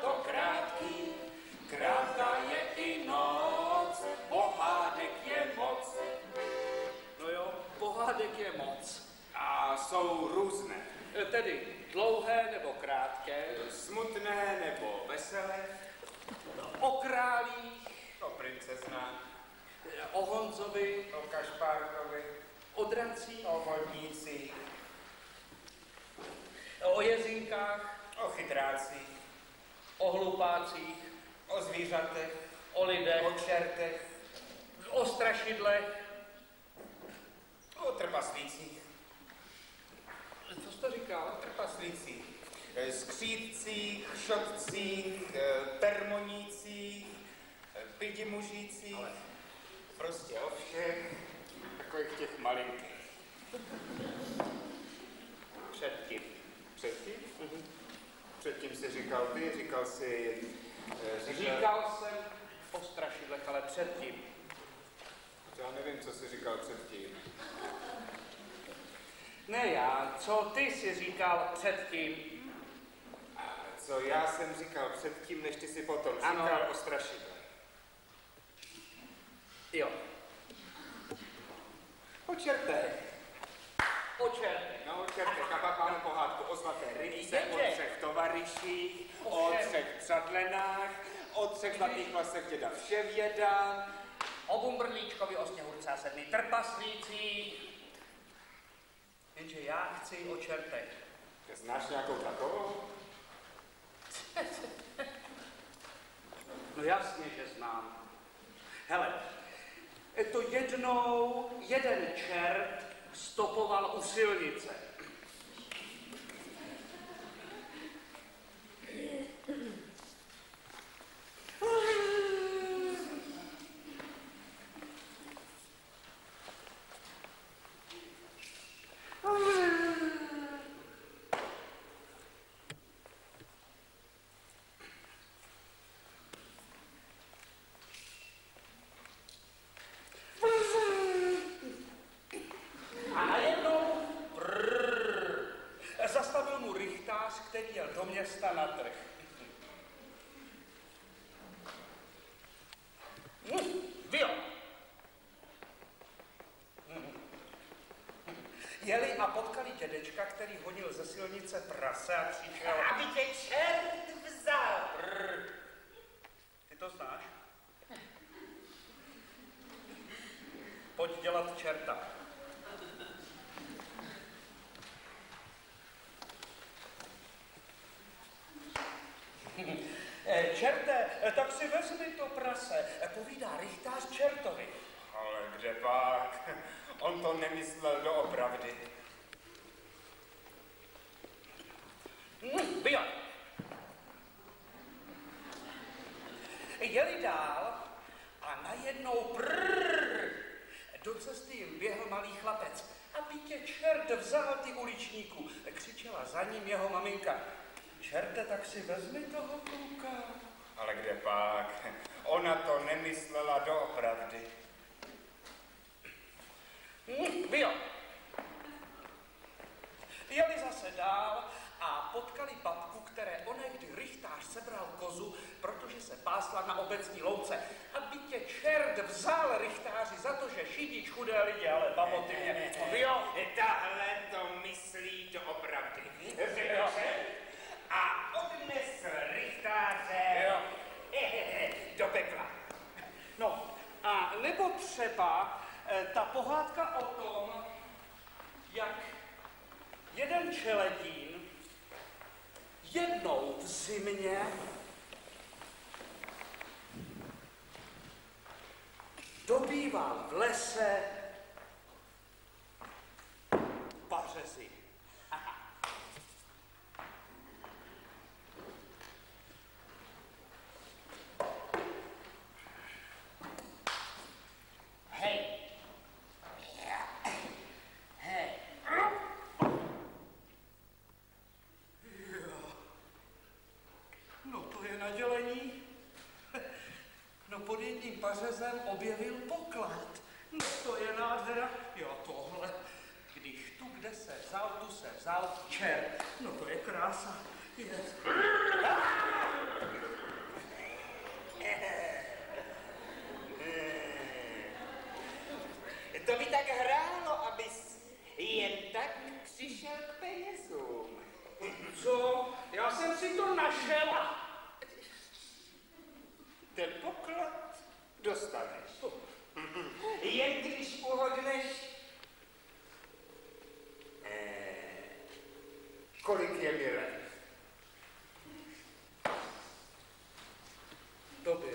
to krátký, krátká je i noc, pohádek je moc. No jo, pohádek je moc. A jsou různé. Tedy dlouhé nebo krátké. Smutné nebo veselé. O králích. O princeznách. O Honzovi. O Kašpárkovi. O drancích. O vodnících. O jezinkách. O chytrácích. O hlupácích. O zvířatech. O lidech. O čertech. O strašidlech. O trpaslících. Co jsi to říkal? O trpaslících. Skřídcích, šotcích, termonících, pidimužících. Ale prostě o všech takových těch malinkých. Předtím. Předtím? Předtím jsi říkal ty, říkal jsi... Říkal jsem o strašidlech, ale předtím. Já nevím, co jsi říkal předtím. Ne já, co ty jsi říkal předtím? A co já jsem říkal předtím, než ty si potom říkal o strašidlech. Jo. O čertech. O čertech. No, o čertech. A pak máme pohádku o zlaté rybce, o 3 tovaryších, o 3 přadlenách, o 3 zlatých vlasech děda Vševěda, o Bumbrlíčkovi, o Sněhurce a 7 trpaslících. Jenže já chci o čertech. Znáš nějakou takovou? No jasně, že znám. Hele, to jednou jeden čert stopoval u silnice. A najednou zastavil mu rychtář, který jel do města na trh. Vio! Jeli a potkali dědečka, který honil ze silnice prase a křičel: Aby tě čert vzal! Ty to znáš? Pojď dělat čerta. Čerte, tak si vezmi to prase, povídá rychtář čertovi. Ale kde pak? On to nemyslel doopravdy. Vio! Jeli dál a najednou do cesty jim běhl malý chlapec. Aby tě čert vzal, ty uličníku, křičela za ním jeho maminka. Čerte, tak si vezmi toho kluka. Ale kde pak? Ona to nemyslela doopravdy. Vio! Jeli zase dál a potkali babku, které onehdy rychtář sebral kozu, protože se pásla na obecní louce. Aby tě čert vzal, rychtáři, za to, že šidíš chudé lidi, ale babo, ty mě... Vio! Tahle to myslí doopravdy. A odnesl rychtáře do pekla. No, a nebo třeba ta pohádka o tom, jak jeden čeledín jednou v zimě dobýval v lese pařezy. Hej. Hej. No to je nadělení. No pod jedním pařezem objevil poklad. No to je nádhera. Jo, tohle. Když tu, kde se vzal, tu se vzal čert. No to je krása. Je. Tobě.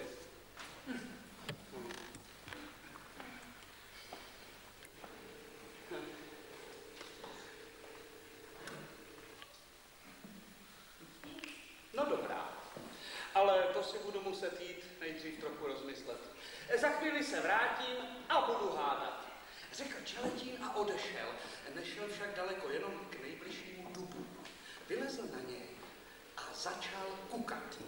No dobrá, ale to si budu muset jít nejdřív trochu rozmyslet. Za chvíli se vrátím a budu hádat. Řekl čeletín a odešel. Nešel však daleko, jenom k nejbližšímu dubu. Vylezl na něj a začal kukat.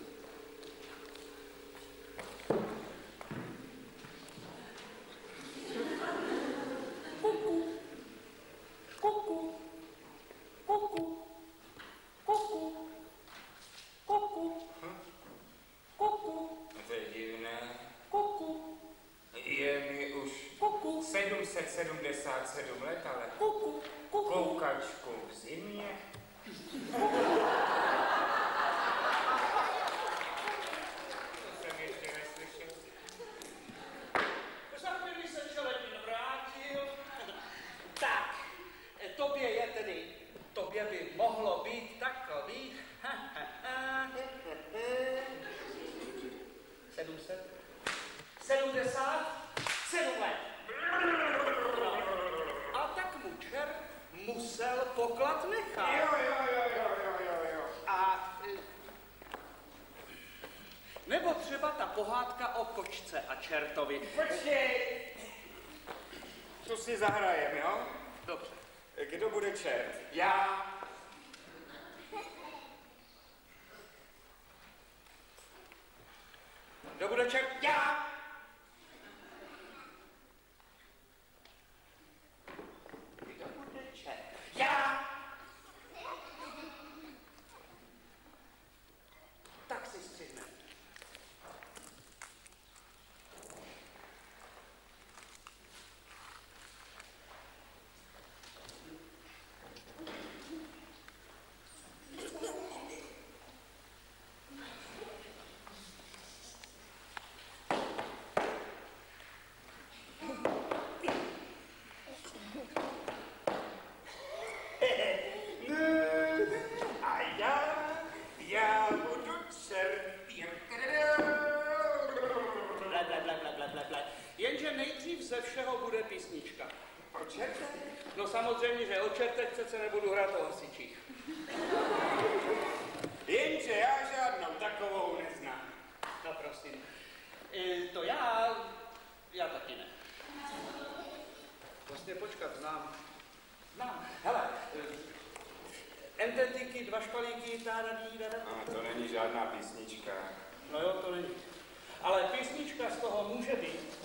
Kuku, kuku, kuku, kuku, kuku, kuku. To je divné. Kuku. Je mi už 777 let, ale Kuku. koukačku v zimě. To jsem ještě neslyšel. Za chvíli se čeletín vrátil. Tak, tobě by mohlo být takový 77 let. A tak mu čert musel poklad nechat. Jo. A nebo třeba ta pohádka o kočce a čertovi. Počkej. Tu si zahrajem, jo? Dobře. Kdo bude čert? Já. Kdo bude čert? Já! Kdo bude čert? Já! Tak si střihne. Jenže nejdřív ze všeho bude písnička. O čertech? No samozřejmě, že o čertech přece nebudu hrát o hasičích. Jenže já žádnou takovou neznám. No prosím. To já taky ne. Vlastně počkat, znám. Hele, entetiky, 2 špalíky, A to není žádná písnička. No jo, to není. Ale písnička z toho může být.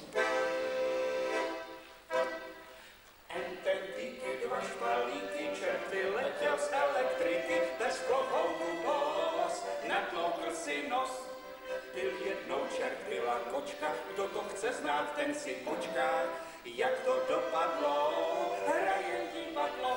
Entetiky, 2 špalíky, čert vyletěl z elektriky, bez klobouku boss, natloukl si nos. Byl jednou čert, byla kočka, kdo to chce znát, ten si počká. Jak to dopadlo, hraje divadlo.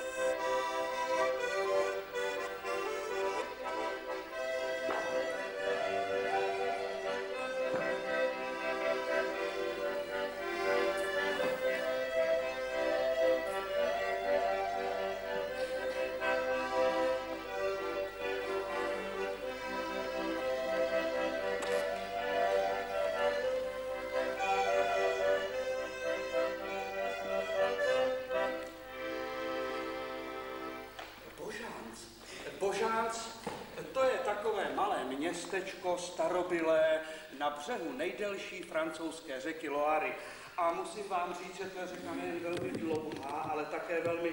Božánc, to je takové malé městečko starobylé na břehu nejdelší francouzské řeky Loary. A musím vám říct, že to je řeka nejen velmi dlouhá, ale také velmi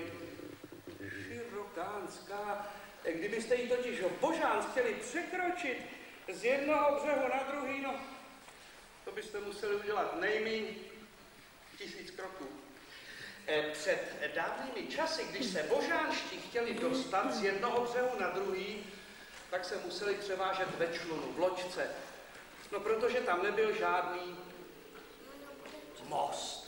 širokánská. Kdybyste ji totiž v Božánc chtěli překročit z jednoho břehu na druhý, no, to byste museli udělat nejméně 1000 kroků. Před dávnými časy, když se božánští chtěli dostat z jednoho břehu na druhý, tak se museli převážet ve člunu, v loďce. No, protože tam nebyl žádný most.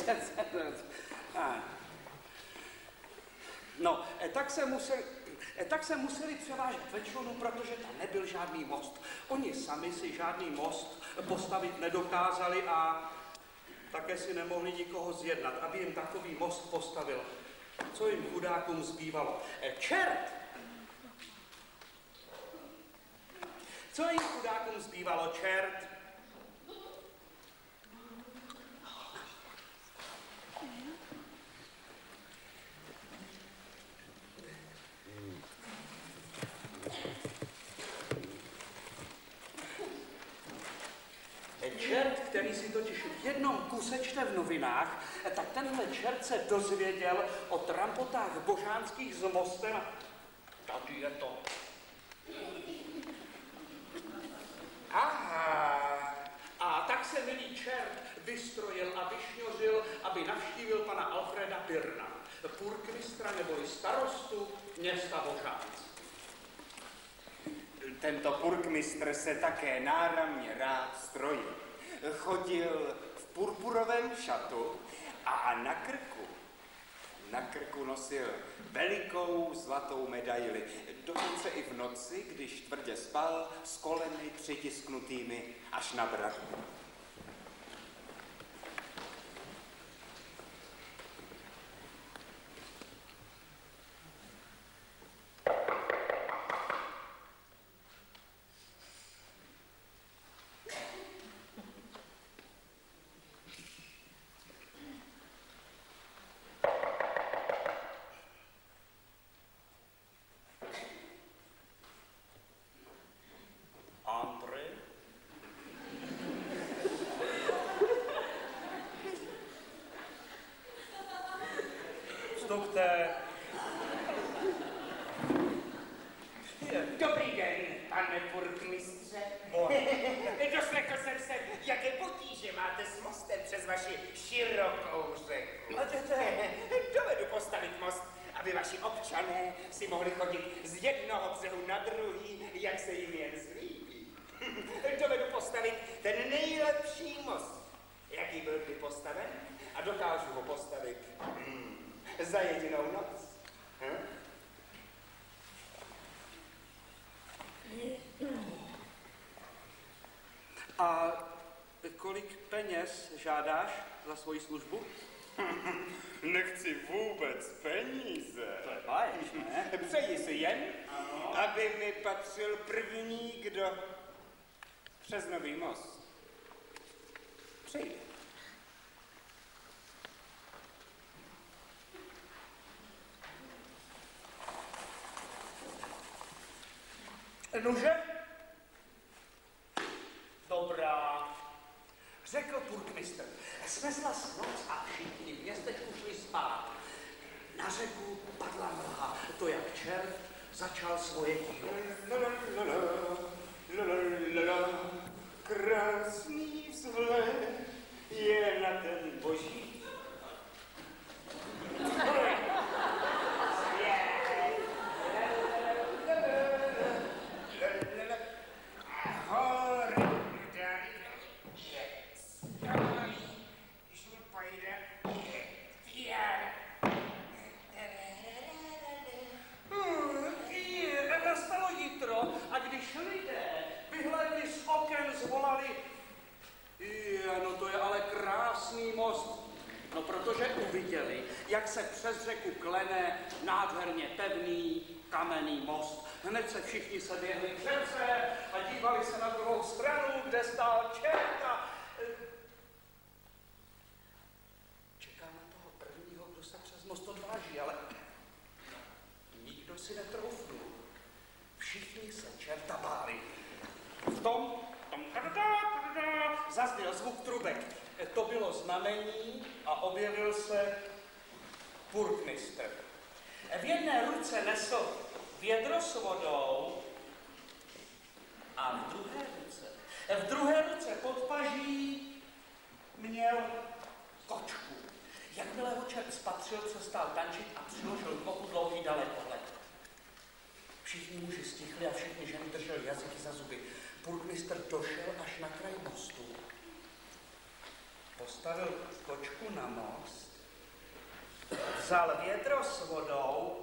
No, tak se museli převážet ve člunu, protože tam nebyl žádný most. Oni sami si žádný most postavit nedokázali a také si nemohli nikoho zjednat, aby jim takový most postavil. Co jim chudákům zbývalo? Čert! Co jim chudákům zbývalo? Čert! Čert, který si totiž v jednom kuse čte v novinách, tak tenhle čert se dozvěděl o trampotách božánských s mostem. Tady je to. Aha. A tak se milý čert vystrojil a vyšňořil, aby navštívil pana Alfreda Pirna, purkmistra neboli starostu města Božánc. Tento purkmistr se také náramně rád strojil. Chodil v purpurovém šatu a na krku nosil velikou zlatou medaili. Dokonce i v noci, když tvrdě spal, s koleny přitisknutými až na bradu. Dobrý den, pane purkmistře. Doslechl jsem se, jaké potíže máte s mostem přes vaši širokou řeku. Dovedu postavit most, aby vaši občané si mohli chodit z jednoho břehu na druhý, jak se jim jen zlíbí. Dovedu postavit ten nejlepší most, jaký byl kdy postaven, a dokážu ho postavit za jedinou noc. A kolik peněz žádáš za svoji službu? Nechci vůbec peníze. To je báješ, ne? Přeji si jen, aby mi patřil první, kdo přes nový most přejde. Nože? Dobrá, řekl purkmistr. Svezla se noc a všichni v městečku šli spát. Na řeku padla mlha, to jak čert začal svoje dílo. Krásný vzhled je na ten boží. No, protože uviděli, jak se přes řeku klene nádherně pevný kamenný most. Hned se všichni seběhli k řece a dívali se na druhou stranu, kde stál čert a... Čeká na toho prvního, kdo se přes most odváží, ale nikdo si netroufnul. Všichni se čerta báli. V tom zazněl zvuk trubek. To bylo znamení a objevil se purkmistr. V jedné ruce nesl vědro s vodou a v druhé ruce pod paží měl kočku. Jakmile ho čert spatřil, přestal tančit a přiložil k oku dlouhý dalekohled. Všichni muži stichli a všichni ženy drželi jazyky za zuby. Purkmistr došel až na kraj mostu. postavil kočku na most, vzal vědro s vodou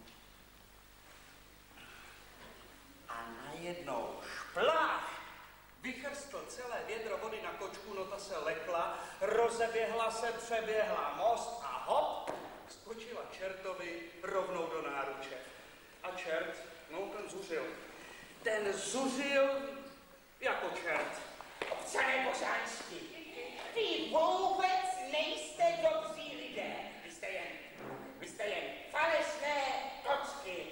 a najednou šplách vychrstl celé vědro vody na kočku, no ta se lekla, rozeběhla se, přeběhla most a hop, skočila čertovi rovnou do náruče. A čert, no ten zuřil. Ten zuřil jako čert. Občané božánští, vy vůbec nejste dobří lidé. Vy jste jen falešné kočky.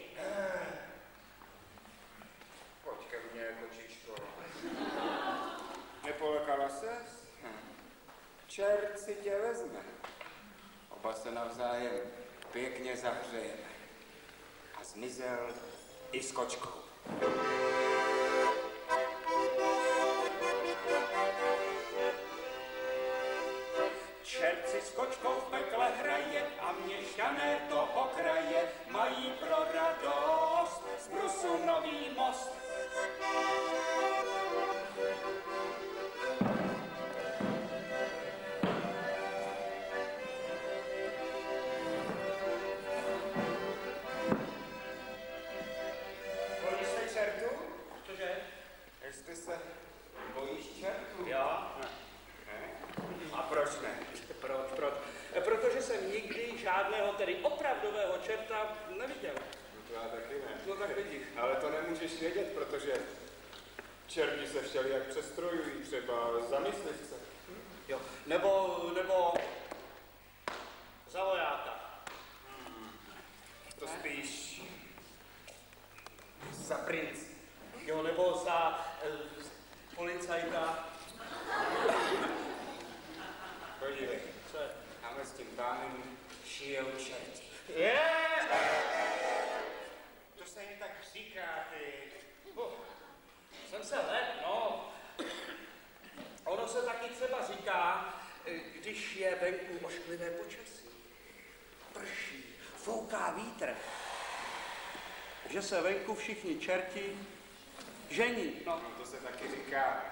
Pojď ke mně, kočičko. Nepolekala ses? Čert si tě vezme. Oba se navzájem pěkně zahřejeme. A zmizel i s kočkou. Čert si s kočkou v pekle hraje a měšťané toho kraje mají pro radost z brusu nový most. Bojíš se čertu? Cože? Jestli se bojíš čertu? Jo. A proč ne? Proč? Protože jsem nikdy žádného, tedy opravdového čerta neviděl. No to já taky ne. No tak vidíš. Ale to nemůžeš vědět, protože čerti se všelijak přestrojují, třeba za myslivce. Jo. Nebo za vojáka. To spíš Za princ. Jo, nebo za policajta. podívej. Co je? Tamhle s tím pánem šijou čerti. To se jen tak říká, ty. Jsem se lep, no. Ono se taky třeba říká, když je venku ošklivé počasí, prší, fouká vítr, že se venku všichni čerti žení. No. No to se taky říká.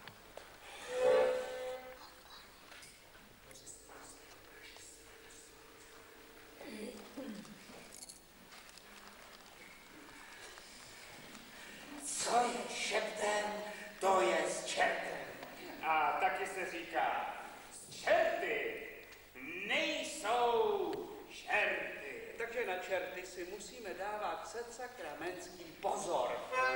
Co je šeptem, to je s čertem. A taky se říká, s čerty nejsou čerty. Takže na čerty si musíme dávat setsakramenský pozor.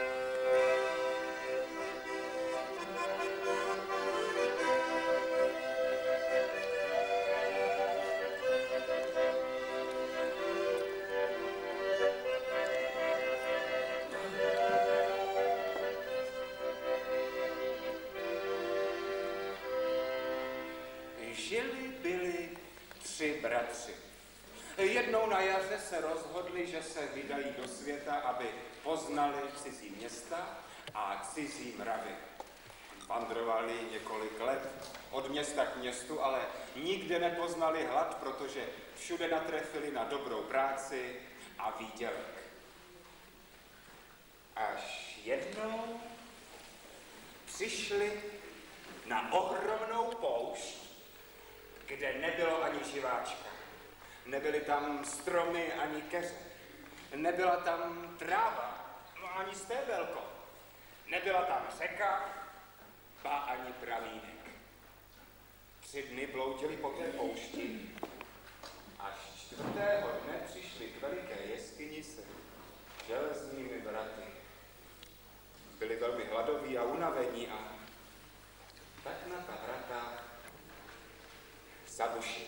Byli 3 bratři. Jednou na jaře se rozhodli, že se vydají do světa, aby poznali cizí města a cizí mravy. Vandrovali několik let od města k městu, ale nikde nepoznali hlad, protože všude natrefili na dobrou práci a výdělek. Až jednou přišli na ohromnou poušť, kde nebylo ani živáčka. Nebyly tam stromy ani keře. Nebyla tam tráva, no ani stébelko. Nebyla tam řeka, ba ani pramínek. 3 dny bloudili po té poušti, až 4. dne přišli k veliké jeskyni se železnými vraty. Byli velmi hladoví a unavení a tak na ta vrata zabušili.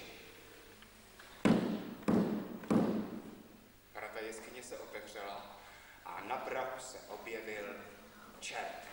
Vrata jeskyně se otevřela a na prahu se objevil čert.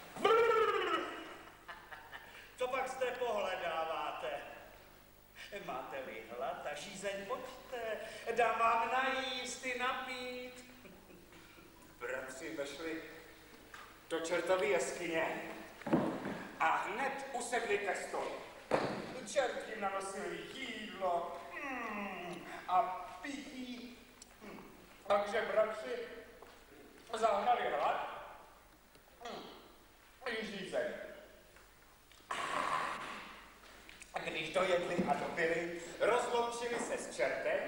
Co pak zde pohledáváte? Máte-li hlad a žízeň, pojďte, dám vám najíst i napít. Bratři vešli do čertovy jeskyně a hned usedli ke stolu. Čert jim nanosil jídlo a pití. Takže bratři zahnali hlad i žízeň. Když dojedli a dopili, rozloučili se s čertem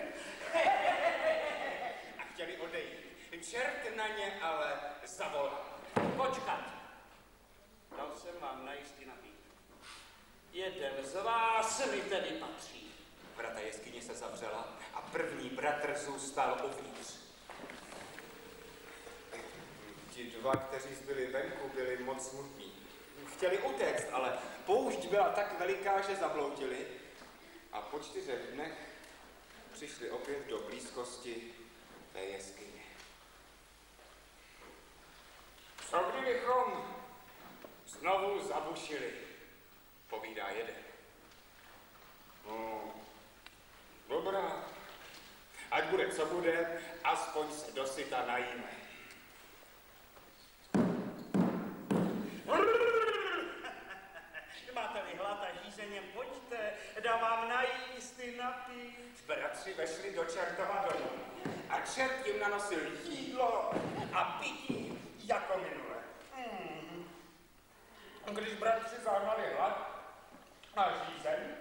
a chtěli odejít. Čert na ně ale zavolal. Počkat. Dal jsem vám najistý napít. Jeden z vás mi tedy patří. Vrata jeskyně se zavřela a první bratr zůstal uvnitř. Ti dva, kteří zbyli venku, byli moc smutní. Chtěli utéct, ale poušť byla tak veliká, že zabloudili a po 4 dnech přišli opět do blízkosti té jeskyně. Co kdybychom znovu zabušili, povídá jeden. No, dobrá, ať bude co bude, aspoň se dosyta najíme. Máte-li hlad a žízeně, pojďte, dám vám najísty napít. Bratři vešli do čertova domu a čert jim nanosil jídlo a pití jako minule. Když bratři zahnali hlad a žízeň,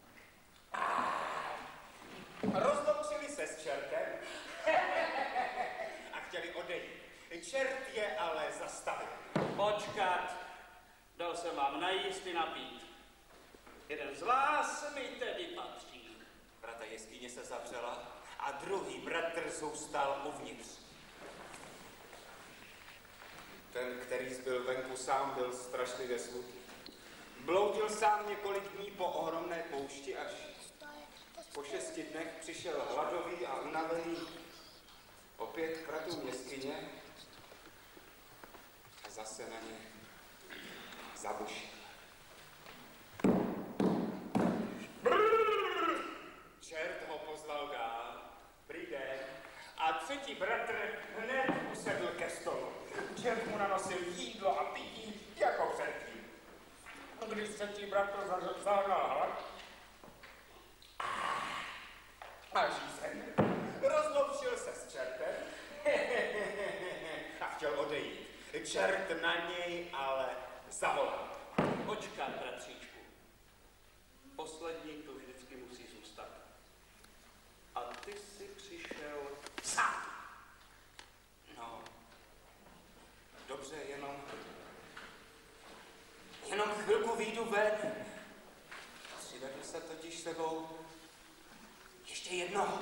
rozloučili se s čertem a chtěli odejít. Čert je ale zastavil. Počkat, dal jsem vám najísty napít. Jeden z vás mi tedy patří. Vrata jeskyně se zavřela a druhý bratr zůstal uvnitř. Ten, který zbyl venku sám, byl strašlivě smutný. Bloudil sám několik dní po ohromné poušti, až po 6 dnech přišel hladový a unavený opět k vratům jeskyně a zase na ně zabušil. Čert ho poslal dál, prý den, a třetí bratr hned usedl ke stolu. Čert mu nanosil jídlo a pití jako předtím. Když třetí bratr zahnal hlad a žízeň, rozloučil se s čertem a chtěl odejít. Čert na něj ale zavolal. Počkat, bratříčku. Poslední tu vždycky musí zůstat. A ty jsi přišel sám. No, dobře, jenom chvilku vyjdu ven. Přivedl se totiž sebou ještě jednoho.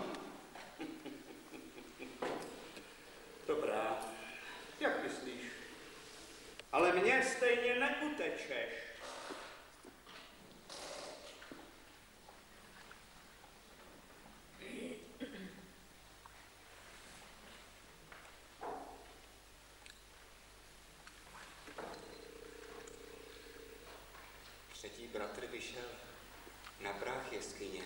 Dobrá, jak myslíš? Ale mně stejně neutečeš. Třetí bratr vyšel na práh jeskyně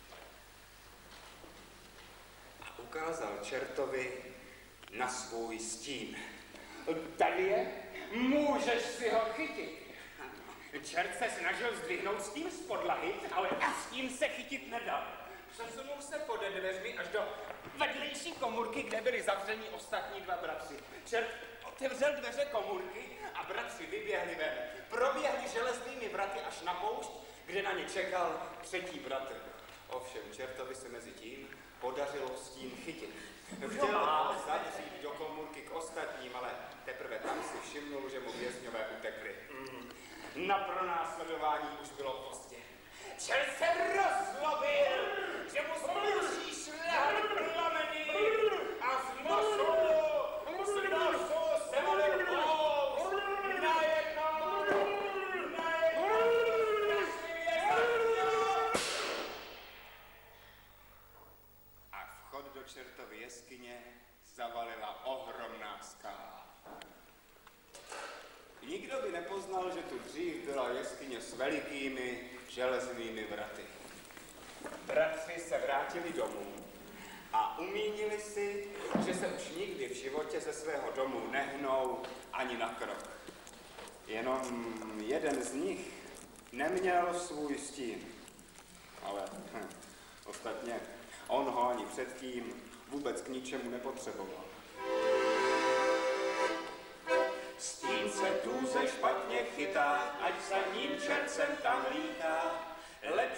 a ukázal čertovi na svůj stín. Tady je, můžeš si ho chytit. Čert se snažil zdvihnout stín z podlahy, ale stín se chytit nedal. Přesunul se pode dveřmi až do vedlejší komůrky, kde byli zavření ostatní dva bratři. Čert otevřel dveře komůrky a bratři vyběhli ven. Proběhli železnými vraty až na poušť, kde na ně čekal třetí bratr. Ovšem čertovi se mezi tím podařilo stín chytit. Chtěl ho zavřít do komůrky k ostatním, ale teprve tam si všimnul, že mu vězňové utekli. Na pronásledování už bylo pozdě. Čert se rozlobil, že mu zmuší šláhly plameny a z nosu se mu vypous. Najednou strašlivě zahrnul. A vchod do čertovy jeskyně zavalila ohromná skála. Nikdo by nepoznal, že tu dřív byla jeskyně s velikými železnými vraty. Bratři se vrátili domů a umínili si, že se už nikdy v životě ze svého domu nehnou ani na krok. Jenom jeden z nich neměl svůj stín, ale ostatně on ho ani předtím vůbec k ničemu nepotřeboval. Stín se tuze špatně chytá, ať za ním čert sem tam lítá. Lepší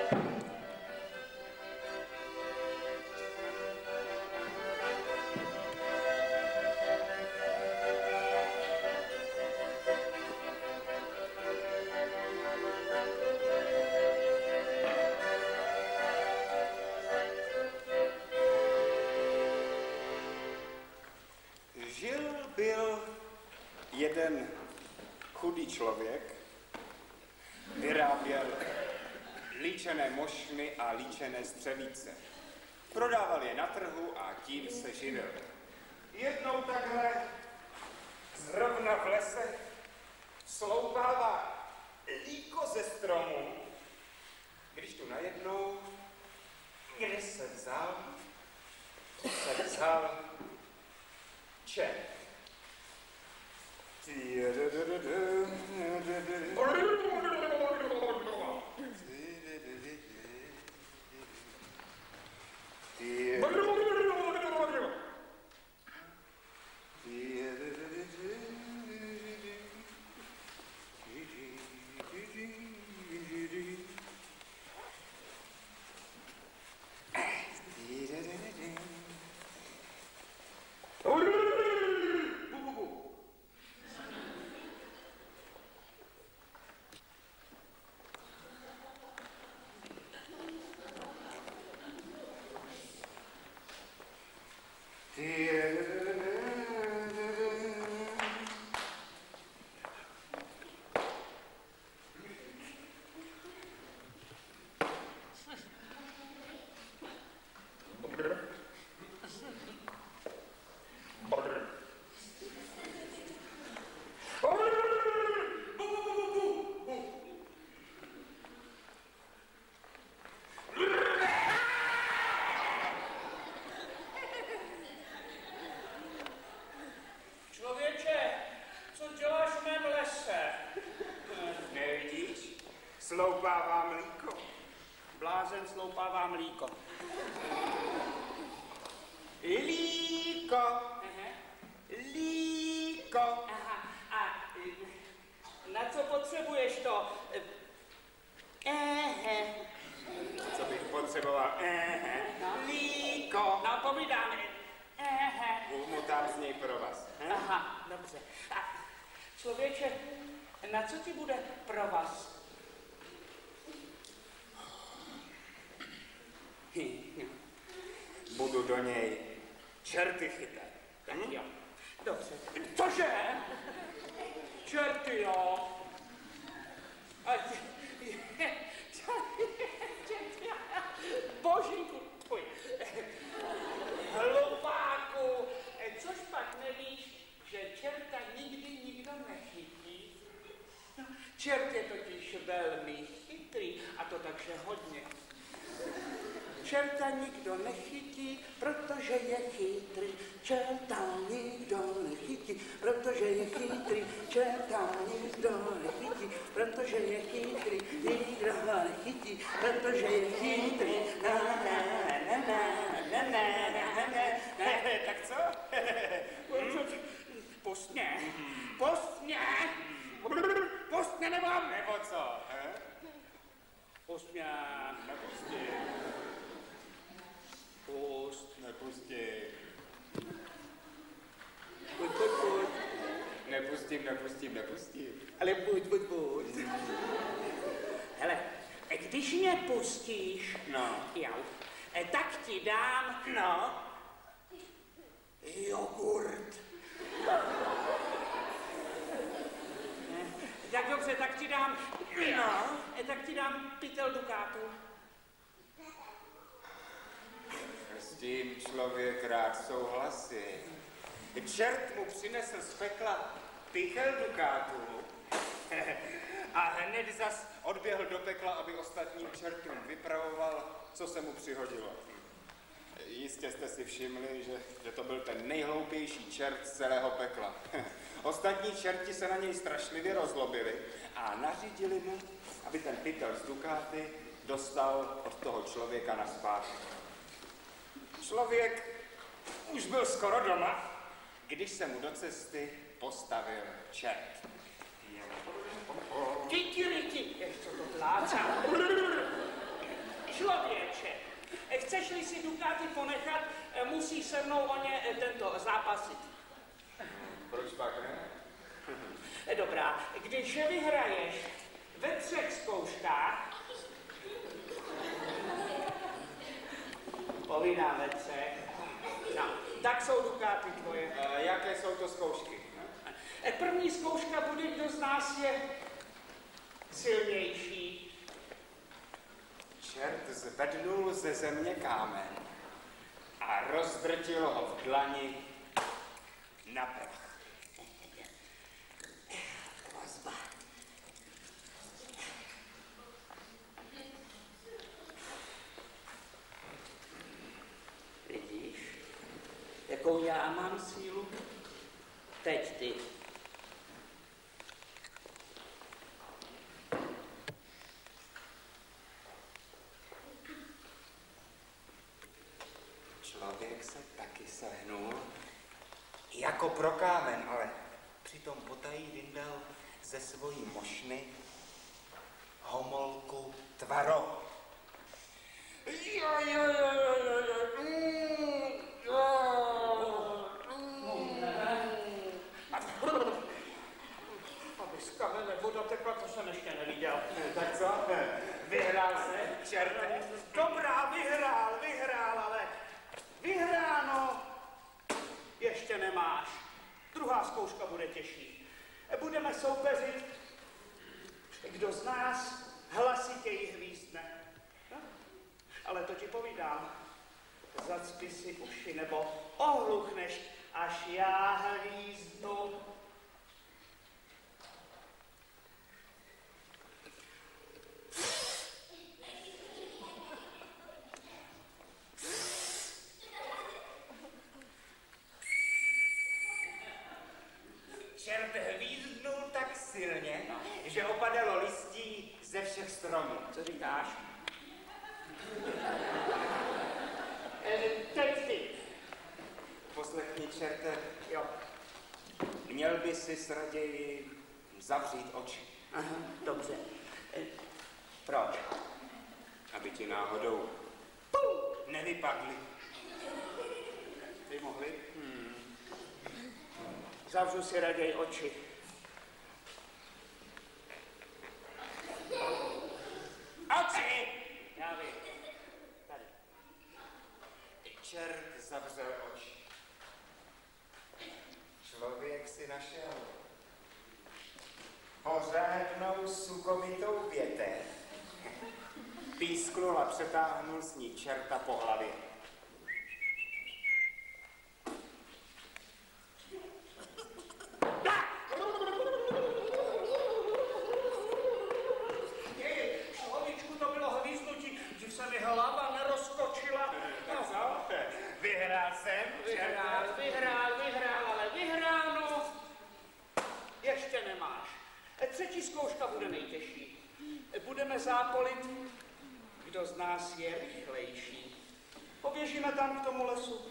Jeden chudý člověk vyráběl líčené mošny a líčené střevíce. Prodával je na trhu a tím se živil. Jednou takhle zrovna v lese sloupává líko ze stromu, když tu najednou, kde se vzal čert. Sloupává mlíko. Blázen sloupává mlíko. Líko. Aha. Líko. Aha. A na co potřebuješ to? Co bych potřeboval? No. Líko. No, povídám. Umutám z něj pro vás. Aha, dobře. A člověče, na co ti bude pro vás? Budu do něj čerty chytat. Tak jo. Dobře. Cože? Čerty, jo. Božínku, tvoj. Hlupáku, což pak nevíš, že čerta nikdy nikdo nechytí? No, čert je totiž velmi chytrý, a to takže hodně. Čerta nikdo nechytí, protože je chytrý. Čerta nikdo nechytí, protože je chytrý. Čerta nikdo nechytí, protože je chytrý. Nikdo nechytí, protože je chytrý. Tak co? Pustně, pustně, pustně nebo co? pustně, Nepustí. pust. Nepustí. Pojď. Nepustím. Ale buď. Hele, když mě pustíš, No. jo, tak ti dám, No. jogurt. Tak dobře, tak ti dám, tak ti dám pytel dukátů. S tím člověk rád souhlasí. Čert mu přinesl z pekla pytel dukátů a hned zas odběhl do pekla, aby ostatním čertům vypravoval, co se mu přihodilo. Jistě jste si všimli, že to byl ten nejhloupější čert z celého pekla. Ostatní čerti se na něj strašlivě rozlobili a nařídili mu, aby ten pytel z dukáty dostal od toho člověka nazpátek. Člověk už byl skoro doma, když se mu do cesty postavil čert. Kikiriki, ještě to plácá. Člověče, chceš-li si dukáty ponechat, musíš se mnou o ně tento zápasit. Proč pak ne? Dobrá, když vyhraješ ve 3 zkouškách, povídám ve 3, no, tak jsou dukáty tvoje. Jaké jsou to zkoušky? První zkouška bude, kdo z nás je silnější. Čert zvednul ze země kámen a rozdrtil ho v dlani na prach. Vidíš, jakou já mám sílu? Teď ty. Člověk se taky sehnul jako pro kámen, ale přitom potají vyndal ze svojí mošny homolku tvarou. Aby z kamene voda tekla, to jsem ještě neviděl. Tak co? Vyhrál se, čerte? Dobrá, vyhrál, ale vyhráno ještě nemáš. Druhá zkouška bude těžší. Budeme soupeřit, kdo z nás hlasitěji hvízdne. No? Ale to ti povídám. Zacpi si uši, nebo ohluchneš, až já hvízdnu. Čert hvízdnul tak silně, že opadalo listí ze všech stromů. Co říkáš? Teď ty. Poslechni, čerte, Jo. měl by si raději zavřít oči. Aha, dobře. Proč? Aby ti náhodou nevypadly. Ty mohli? Zavřu si raději oči. Oči! Já vím. Tady. Čert zavřel oči. Člověk si našel pořádnou sukovitou větev. Písknul a přetáhnul s ní čerta po hlavě. Človíčku, to bylo hvízdnutí, že se mi hlava nerozkočila. Vyhrál jsem, Vyhrál, ale vyhráno ještě nemáš. Třetí zkouška bude nejtěžší. Budeme zápolit, kdo z nás je rychlejší. Poběžíme tam k tomu lesu.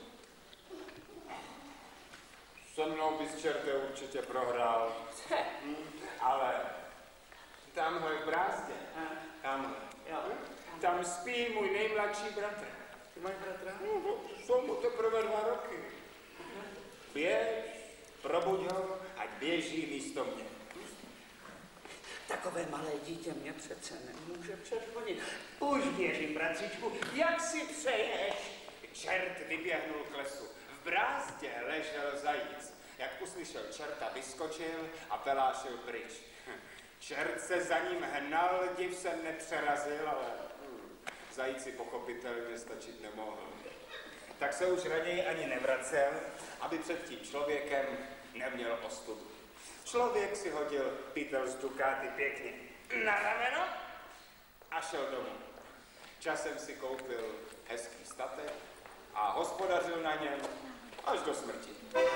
Se mnou bys, čerte, určitě prohrál. Ale tamhle v brázdě, tamhle, tam spí můj nejmladší bratr. Ty máš bratra? No, jsou mu teprve 2 roky. Běž, probuď ho, ať běží místo mě. Takové malé dítě mě přece nemůže předchodit. Už běžím, bratříčku, jak si přeješ? Čert vyběhnul k lesu. V brázdě ležel zajíc. Jak uslyšel čerta, vyskočil a pelášil pryč. Čert se za ním hnal, div se nepřerazil, ale zajíci pochopitelně stačit nemohl. Tak se už raději ani nevracel, aby před tím člověkem neměl ostudu. Člověk si hodil pytel z dukáty pěkně na rameno a šel domů. Časem si koupil hezký statek a hospodařil na něm až do smrti.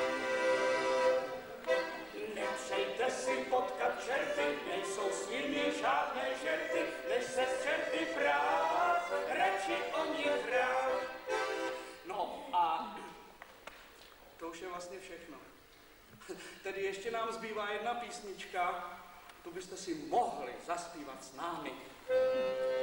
Nepřejte si potkat čerty, nejsou s nimi žádné žerty, než se s čerty prát, radši o nich hrát. No a to už je vlastně všechno. Tedy ještě nám zbývá jedna písnička, tu byste si mohli zaspívat s námi.